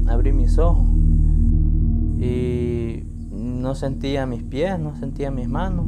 abrí mis ojos y no sentía mis pies, no sentía mis manos.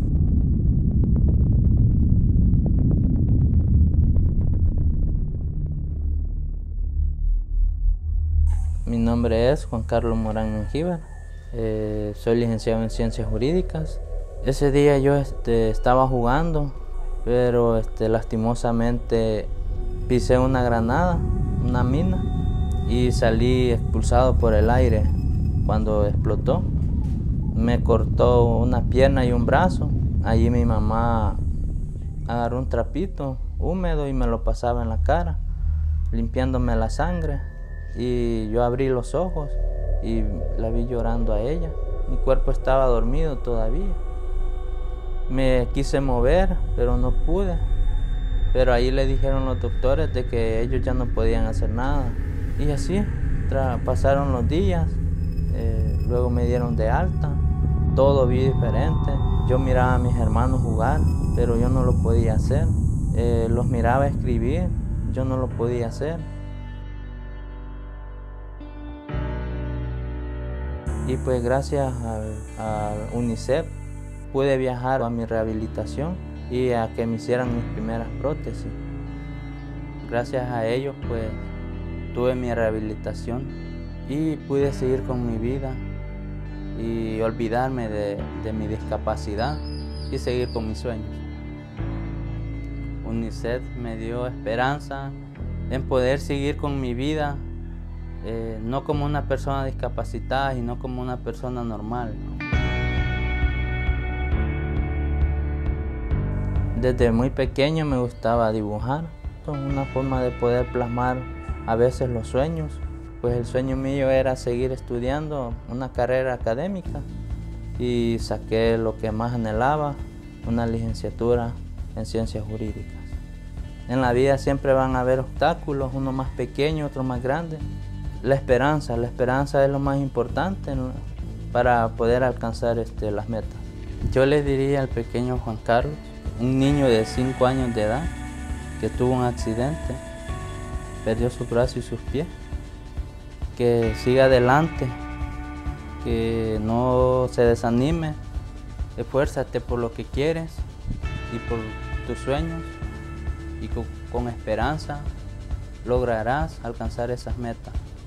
Mi nombre es Juan Carlos Morán Mengíbar, soy licenciado en Ciencias Jurídicas. Ese día yo estaba jugando, pero lastimosamente pisé una granada, una mina, y salí expulsado por el aire cuando explotó. Me cortó una pierna y un brazo. Allí mi mamá agarró un trapito húmedo y me lo pasaba en la cara, limpiándome la sangre. Y yo abrí los ojos y la vi llorando a ella. Mi cuerpo estaba dormido todavía. Me quise mover, pero no pude. Pero ahí le dijeron los doctores de que ellos ya no podían hacer nada. Y así pasaron los días, luego me dieron de alta. Todo vi diferente. Yo miraba a mis hermanos jugar, pero yo no lo podía hacer. Los miraba escribir, yo no lo podía hacer. Y pues gracias al UNICEF pude viajar a mi rehabilitación y a que me hicieran mis primeras prótesis. Gracias a ellos pues tuve mi rehabilitación y pude seguir con mi vida y olvidarme de mi discapacidad y seguir con mis sueños. UNICEF me dio esperanza en poder seguir con mi vida, no como una persona discapacitada, sino como una persona normal. Desde muy pequeño me gustaba dibujar, una forma de poder plasmar a veces los sueños. Pues el sueño mío era seguir estudiando una carrera académica y saqué lo que más anhelaba, una licenciatura en Ciencias Jurídicas. En la vida siempre van a haber obstáculos, uno más pequeño, otro más grande. La esperanza es lo más importante para poder alcanzar las metas. Yo le diría al pequeño Juan Carlos, un niño de 5 años de edad que tuvo un accidente, perdió sus brazos y sus pies, que siga adelante, que no se desanime, esfuérzate por lo que quieres y por tus sueños y con esperanza lograrás alcanzar esas metas.